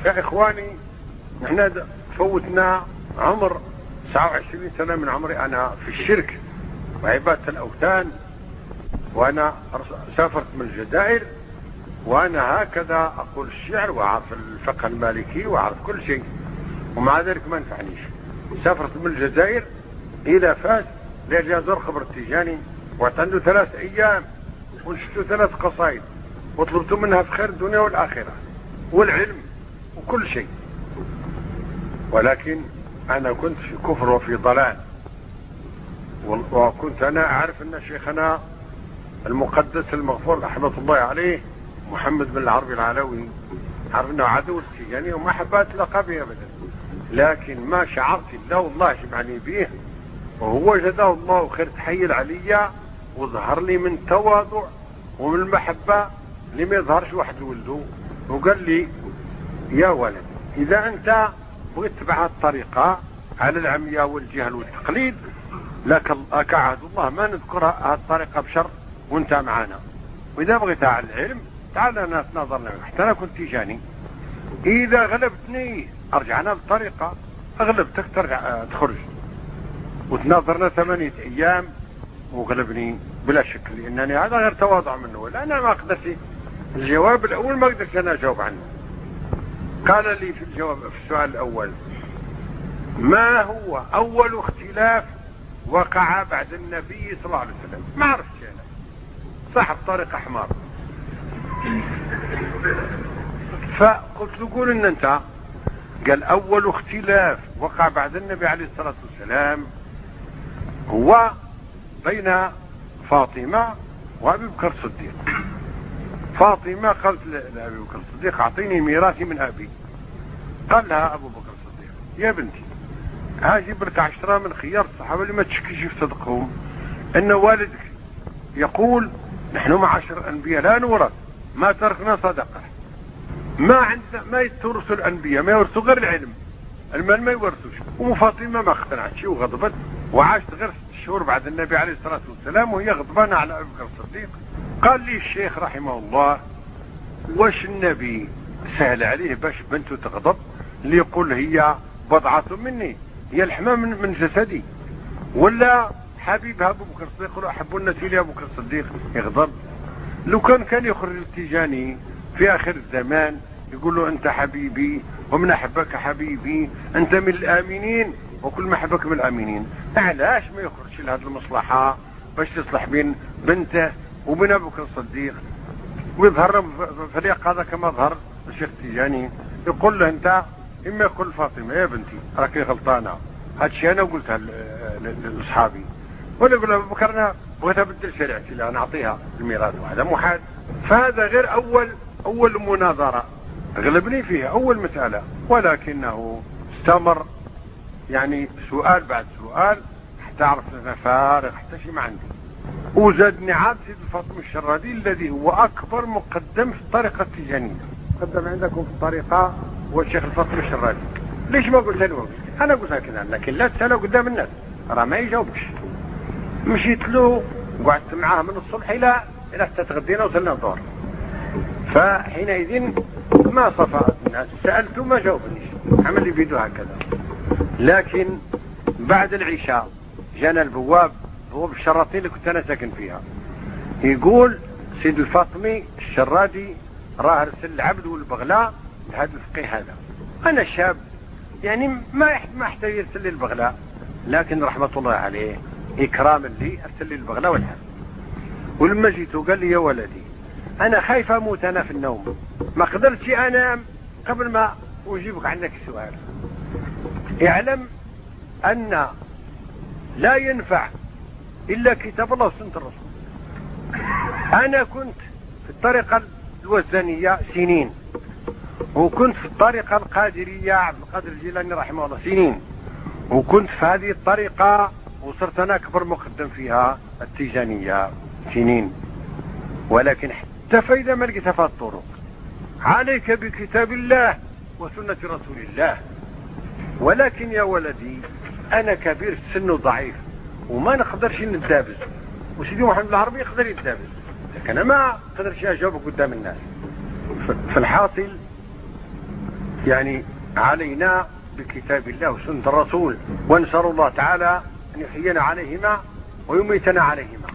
يا إخواني احنا فوتنا عمر 29 سنة من عمري أنا في الشرك وعبادة الأوثان، وأنا سافرت من الجزائر، وأنا هكذا أقول الشعر وأعرف الفقه المالكي وأعرف كل شيء، ومع ذلك ما نفعنيش. سافرت من الجزائر إلى فاس لأجل أزور قبر التيجاني، واعتنوا 3 أيام ونشدوا 3 قصائد وطلبت منها في خير الدنيا والآخرة والعلم وكل شيء، ولكن أنا كنت في كفر وفي ضلال. وكنت أنا أعرف أن شيخنا المقدس المغفور رحمة الله عليه محمد بن العربي العلوي عرف أنه عدو التيجاني وما حبيت أتلقى به أبدا، لكن ما شعرت إلا والله جمعني به، وهو جزاه الله خير تحيل عليا وظهر لي من تواضع ومن المحبة اللي ما يظهرش واحد ولده، وقال لي يا ولد إذا أنت بغيت تبع الطريقة على العمياء والجهل والتقليد لك عهد الله ما نذكر هذه الطريقة بشر وانت معنا، وإذا بغيتها على العلم تعال أنا أتناظر لك حتى أنا كنت تيجاني، إذا غلبتني أرجعنا بالطريقة، أغلبتك ترجع تخرج. وتناظرنا 8 أيام وغلبني بلا شك، لأنني هذا غير تواضع منه، لأن أنا ما قدرت الجواب الأول ما قدرت أنا أجاوب عنه. قال لي في الجواب في السؤال الأول ما هو أول اختلاف وقع بعد النبي صلى الله عليه وسلم؟ ما عرفتش أنا، صاحب طريقة حمار. فقلت له قول إن أنت. قال أول اختلاف وقع بعد النبي عليه الصلاة والسلام هو بين فاطمة وأبي بكر الصديق. فاطمة قالت لأبي بكر الصديق أعطيني ميراثي من أبي. قال لها أبو بكر الصديق يا بنتي هاجيب لك 10 من خيار الصحابة اللي ما تشكيش في صدقهم، أن والدك يقول نحن معاشر الأنبياء لا نورث، ما تركنا صدقة، ما عندنا ما يتورث الأنبياء، ما يورثوا غير العلم، المال ما يورثوش. وفاطمة ما اقتنعتش وغضبت وعاشت غير 6 شهور بعد النبي عليه الصلاة والسلام وهي غضبانة على أبي بكر الصديق. قال لي الشيخ رحمه الله واش النبي سهل عليه باش بنته تغضب اللي يقول هي بضعة مني، هي الحمى من جسدي، ولا حبيبها أبو بكر الصديق يقول أحب الناس إلي أبو بكر الصديق يغضب؟ لو كان يخرج التيجاني في آخر الزمان يقول له أنت حبيبي ومن أحبك حبيبي أنت من الآمنين وكل ما أحبك من الآمنين، علاش ما يخرجش لهذه المصلحة باش تصلح بين بنته وبين أبو بكر الصديق ويظهر فريق هذا كما ظهر الشيخ التيجاني، يقول له أنت إما يقول فاطمة يا بنتي راكي غلطانة، هادشي أنا قلتها لأصحابي، ولا يقول أبو بكر أنا بغيت أبدل شريعتي لا نعطيها الميراث، وهذا محال. فهذا غير أول مناظرة غلبني فيها أول مسألة، ولكنه استمر يعني سؤال بعد سؤال حتى عرفت أنا فارغ حتى شي ما عندي. وزادني عاد سيد الفاطمي الشرادي الذي هو أكبر مقدم في الطريقة التيجانية، مقدم عندكم في الطريقة هو الشيخ الفاطمي الشرادي. ليش ما قلت له؟ أنا قلت كذا لكن لا تسأله قدام الناس راه ما يجاوبش. مشيت له قعدت معاه من الصبح إلى حتى تغدينا وصلنا الظهر، فحينئذ ما صفى الناس، سألته ما جاوبنيش، عمل لي فيديو هكذا. لكن بعد العشاء جانا البواب الشراطين اللي كنت أنا ساكن فيها، يقول سيد الفاطمي الشرادي راه ارسل العبد والبغلاء لهذا الفقيه هذا. أنا شاب يعني ما احتاج يرسل لي البغلاء، لكن رحمة الله عليه إكراما لي أرسل لي البغلاء والحب. ولما جيته قال لي يا ولدي أنا خايف أموت أنا في النوم، ما قدرتش أنام قبل ما أجيبك عنك السؤال. اعلم أن لا ينفع إلا كتاب الله وسنة الرسول. أنا كنت في الطريقة الوزنية سنين، وكنت في الطريقة القادرية عبد القادر الجيلاني رحمه الله سنين، وكنت في هذه الطريقة وصرت أنا أكبر مقدم فيها التيجانية سنين، ولكن حتى فإذا ما لقيتها في الطرق عليك بكتاب الله وسنة رسول الله. ولكن يا ولدي أنا كبير السن وضعيف وما نقدرش ندابز، وسيدي محمد العربي يقدر يدابز، لكن أنا ما قدرش أجاوبك قدام الناس. في الحاصل يعني علينا بكتاب الله وسنة الرسول، ونسأل الله تعالى أن يحيينا عليهما ويميتنا عليهما.